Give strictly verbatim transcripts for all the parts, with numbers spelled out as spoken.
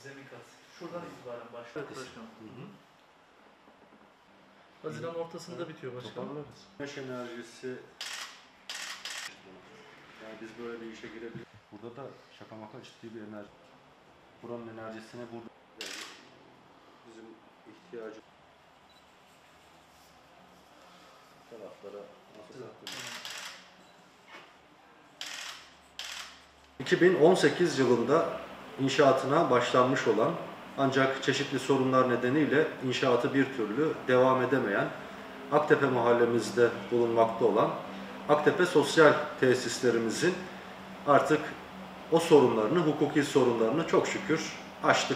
zemin kat. Şuradan itibaren başlıyor. Evet başkanım. Hı hı. Haziran ortasında evet. bitiyor başkanım. Toparlarız. Güneş enerjisi, yani biz böyle bir işe girebiliriz. Burada da şaka maka ciddi bir enerji. Buranın enerjisine burada yani bizim ihtiyacımız taraflara nasıl iki bin on sekiz yılında inşaatına başlanmış olan ancak çeşitli sorunlar nedeniyle inşaatı bir türlü devam edemeyen Aktepe mahallemizde bulunmakta olan Aktepe sosyal tesislerimizin artık o sorunlarını, hukuki sorunlarını çok şükür aştık.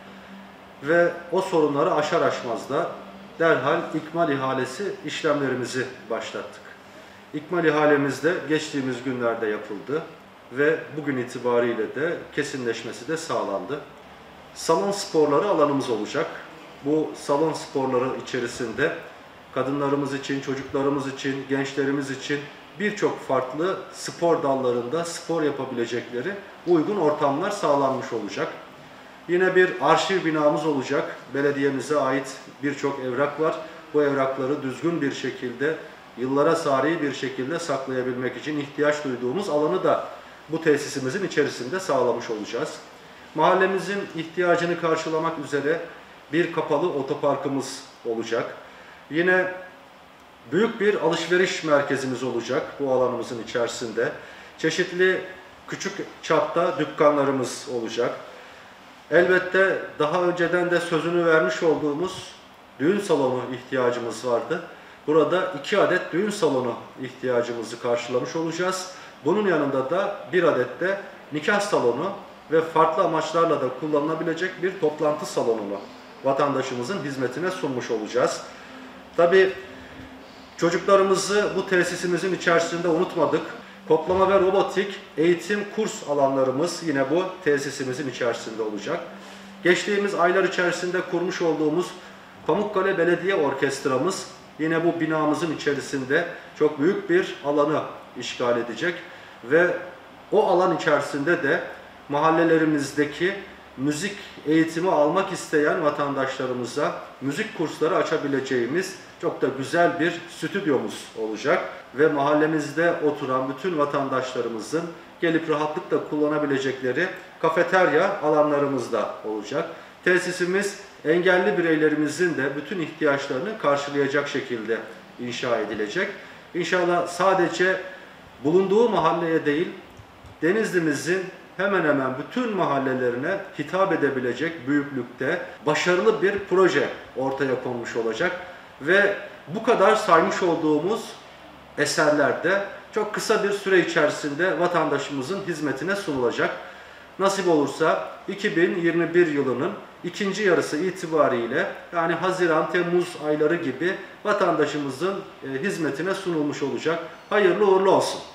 Ve o sorunları aşar aşmaz da derhal ikmal ihalesi işlemlerimizi başlattık. İkmal ihalemiz de geçtiğimiz günlerde yapıldı ve bugün itibariyle de kesinleşmesi de sağlandı. Salon sporları alanımız olacak. Bu salon sporları içerisinde kadınlarımız için, çocuklarımız için, gençlerimiz için birçok farklı spor dallarında spor yapabilecekleri uygun ortamlar sağlanmış olacak. Yine bir arşiv binamız olacak. Belediyemize ait birçok evrak var. Bu evrakları düzgün bir şekilde, yıllara sari bir şekilde saklayabilmek için ihtiyaç duyduğumuz alanı da bu tesisimizin içerisinde sağlamış olacağız. Mahallemizin ihtiyacını karşılamak üzere bir kapalı otoparkımız olacak. Yine büyük bir alışveriş merkezimiz olacak bu alanımızın içerisinde. Çeşitli küçük çapta dükkanlarımız olacak. Elbette daha önceden de sözünü vermiş olduğumuz düğün salonu ihtiyacımız vardı. Burada iki adet düğün salonu ihtiyacımızı karşılamış olacağız. Bunun yanında da bir adet de nikah salonu ve farklı amaçlarla da kullanılabilecek bir toplantı salonunu vatandaşımızın hizmetine sunmuş olacağız. Tabii çocuklarımızı bu tesisimizin içerisinde unutmadık. Kodlama ve robotik eğitim kurs alanlarımız yine bu tesisimizin içerisinde olacak. Geçtiğimiz aylar içerisinde kurmuş olduğumuz Pamukkale Belediye Orkestramız yine bu binamızın içerisinde çok büyük bir alanı işgal edecek ve o alan içerisinde de mahallelerimizdeki müzik eğitimi almak isteyen vatandaşlarımıza müzik kursları açabileceğimiz çok da güzel bir stüdyomuz olacak ve mahallemizde oturan bütün vatandaşlarımızın gelip rahatlıkla kullanabilecekleri kafeterya alanlarımız da olacak. Tesisimiz engelli bireylerimizin de bütün ihtiyaçlarını karşılayacak şekilde inşa edilecek. İnşallah sadece bulunduğu mahalleye değil, Denizli'mizin hemen hemen bütün mahallelerine hitap edebilecek büyüklükte başarılı bir proje ortaya konmuş olacak. Ve bu kadar saymış olduğumuz eserlerde çok kısa bir süre içerisinde vatandaşımızın hizmetine sunulacak. Nasip olursa iki bin yirmi bir yılının ikinci yarısı itibariyle yani Haziran-Temmuz ayları gibi vatandaşımızın hizmetine sunulmuş olacak. Hayırlı uğurlu olsun.